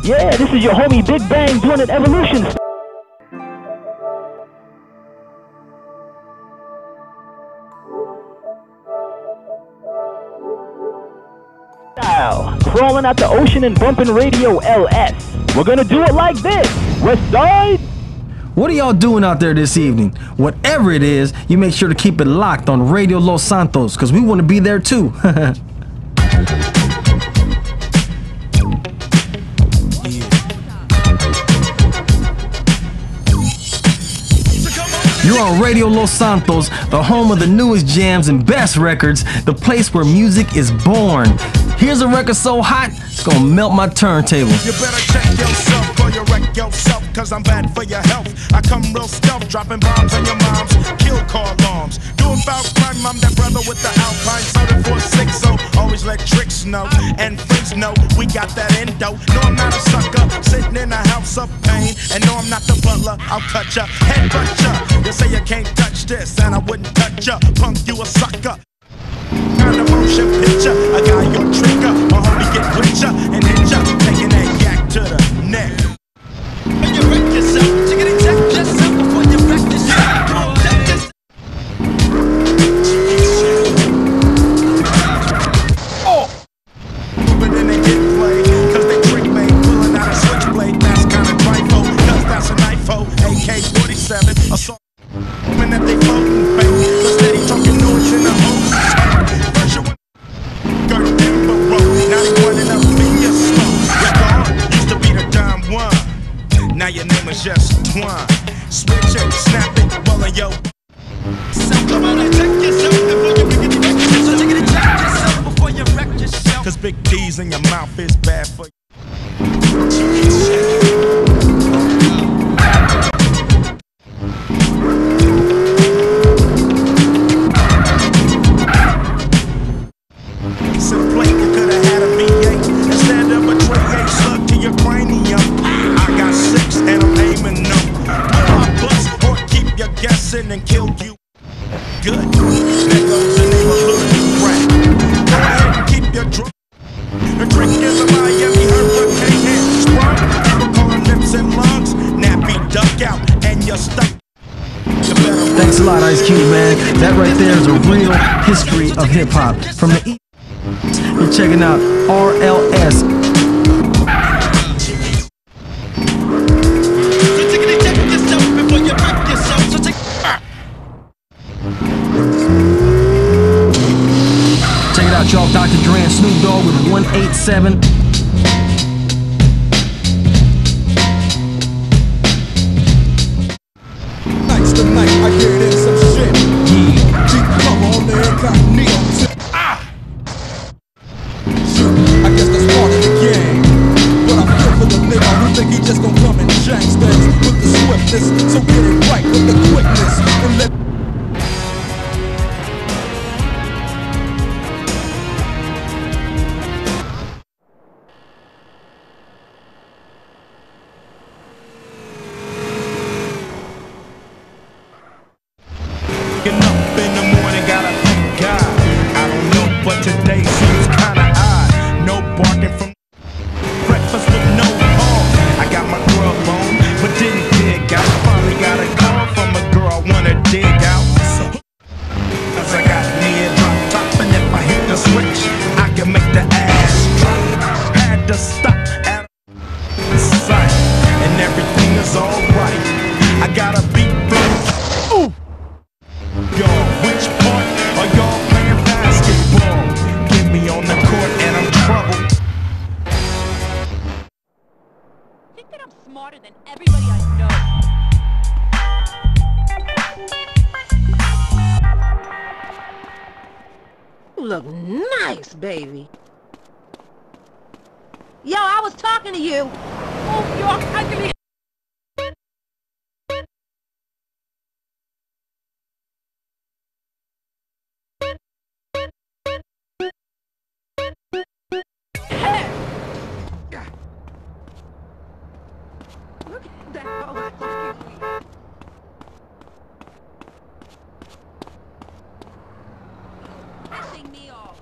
Yeah, this is your homie Big Bang doing an evolution style. Crawling out the ocean and bumping Radio LS. We're gonna do it like this. West Side. What are y'all doing out there this evening? Whatever it is, you make sure to keep it locked on Radio Los Santos, because we want to be there too. You're on Radio Los Santos, the home of the newest jams and best records, the place where music is born. Here's a record so hot, it's gonna melt my turntable. You better check yourself or you wreck yourself, cause I'm bad for your health. I come real stealth, dropping bombs on your moms, kill car alarms. Doing foul crime, I'm that brother with the Alpine soda 460. Always let tricks know, and friends know we got that endo. No, I'm not a sucker, sitting in a house of pain. And no, I'm not the butler, I'll cut ya, headbutt ya. You say you can't touch this, and I wouldn't touch ya. Punk, you a sucker. Kind of motion picture, I got your trigger. My homie get with ya and hit ya, taking that yak to the neck. When you wreck yourself, chickity check yourself before you wreck yourself. Check yourself. Oh! But then they get played, cause they trick me, pulling out a switchblade. That's kinda trifle, cause that's a knifo. AK-47, assault. When that they floating, baby, but steady talking noise in the hole. Now your name is just Twine. Switch it, snap it, well in yo. So come on and check yourself before you wreck yourself. So take it and check yourself before you wreck yourself. Cause big D's in your mouth is bad for you. And kill you. Good. There goes the neighborhood rap. Go ahead and keep your drunk. The trick is a Miami hurricane. Sprung. People calling lips and lungs. Nappy duck out and you're stuck. Thanks a lot, Ice Cube, man. That right there is a real history of hip hop. From the East, you're checking out RLS. Check it out, y'all. Dr. Dre and Snoop Dogg with 187. Nights tonight, I get in some shit. Yeah. Deep cover on the incognito. I guess that's part of the game. But I feel for the nigga who think he just gon' come and change things with the swiftness. So get it right with the quickness and let. Up in the morning, gotta thank God. I don't know, but today seems kinda odd. No barking from breakfast with no home. I got my grub on, but didn't dig out. Finally got a call from a girl I wanna dig out. So, cause I got near drop top, and if I hit the switch, I can make the ass drop. Had to stop at a sight, and everything is alright. I gotta beat them. Ooh! Y'all, which part are y'all playing basketball? Get me on the court and I'm troubled. Think that I'm smarter than everybody I know. You look nice, baby. Yo, I was talking to you. Oh, you're ugly. Look at that. Oh, excuse me. Pissing me off.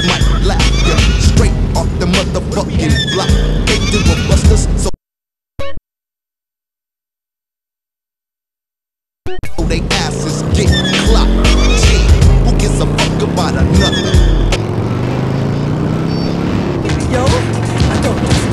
might laugh ya straight off the motherfucking block. They do a busters, so they asses get clocked. Gee, who gives a fuck about another? Yo, I don't understand.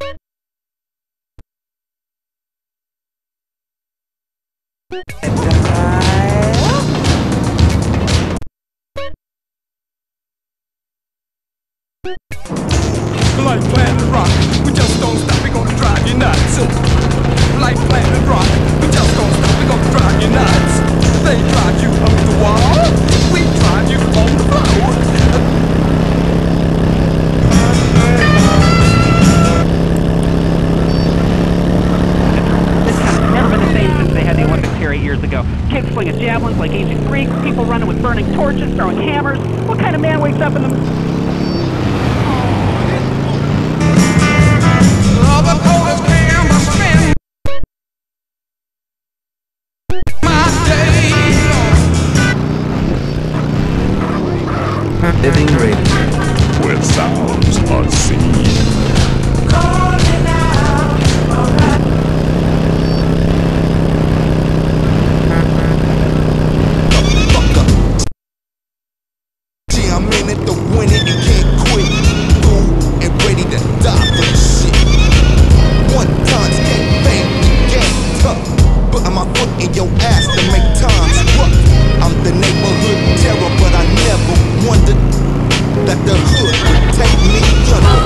Like Planet Rock, we just don't stop, we gonna drive you nuts. Like Planet Rock, we just don't stop, we gonna drive you nuts. They drive you up the wall, we drive you on the floor. This town's never been the same since they had the Olympics here 8 years ago. Kids slinging javelins like ancient Greeks, people running with burning torches, throwing hammers. What kind of man wakes up in the... Living Radio. Where sounds are seen. Gee, I'm in it to win it, you can't quit. Cool and ready to die for this shit. One times can't bang, game tough. Putting my foot in your ass to make times rough. I'm the neighborhood terror, but I never wondered that the hood would take me under.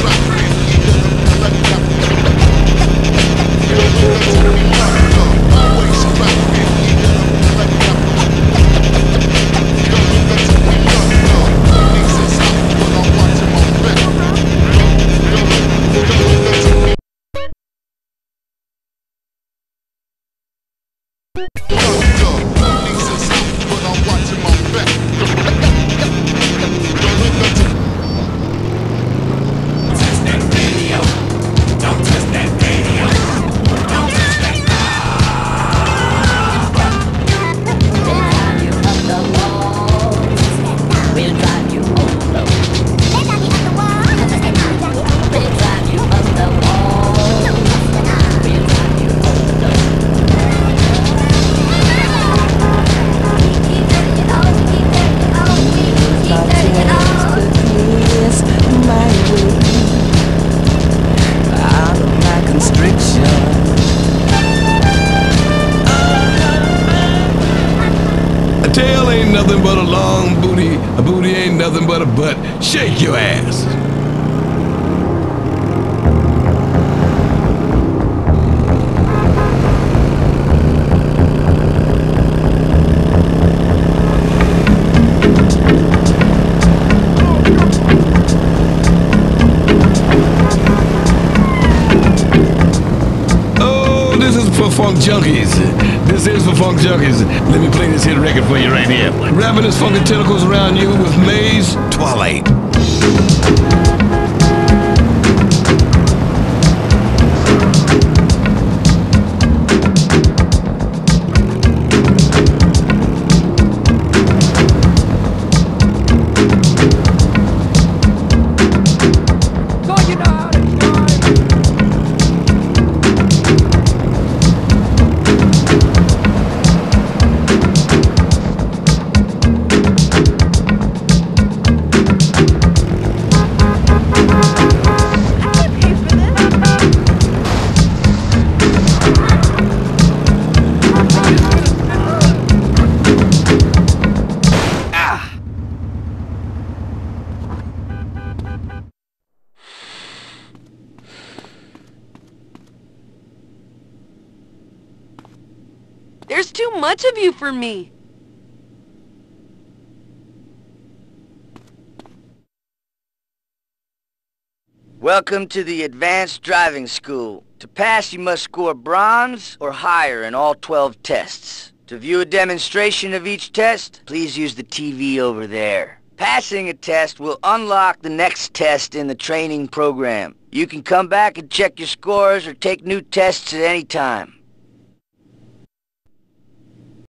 A tail ain't nothing but a long booty. A booty ain't nothing but a butt. Shake your ass. For funk junkies. This is for funk junkies. Let me play this hit record for you right here. Wrapping his funky tentacles around you with Maze Twilight. There's too much of you for me. Welcome to the Advanced Driving School. To pass, you must score bronze or higher in all 12 tests. To view a demonstration of each test, please use the TV over there. Passing a test will unlock the next test in the training program. You can come back and check your scores or take new tests at any time.